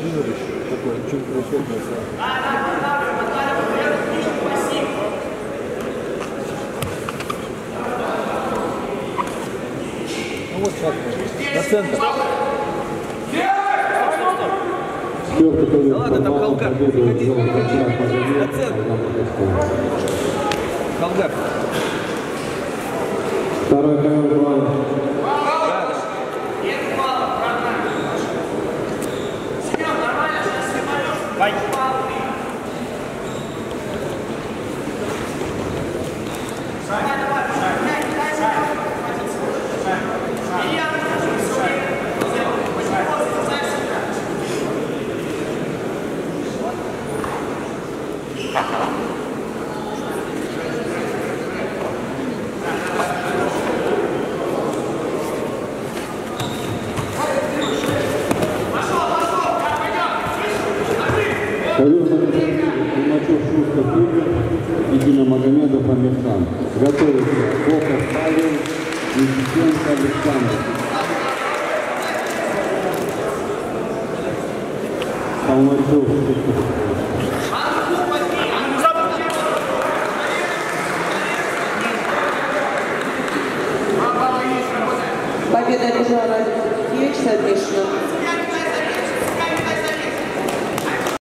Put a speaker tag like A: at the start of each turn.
A: Владимирович, такой, чем происходит на самом. Ну вот шаг на центр.
B: Да ладно, там Халгар. Приходи. На центр. Халгар.
C: Второй КВ-2. Магомедов Амирхан. Готовится Боков Павел, Никитенко Александр. Салмачев.
D: Победа Лежара Юрьевич Садишин.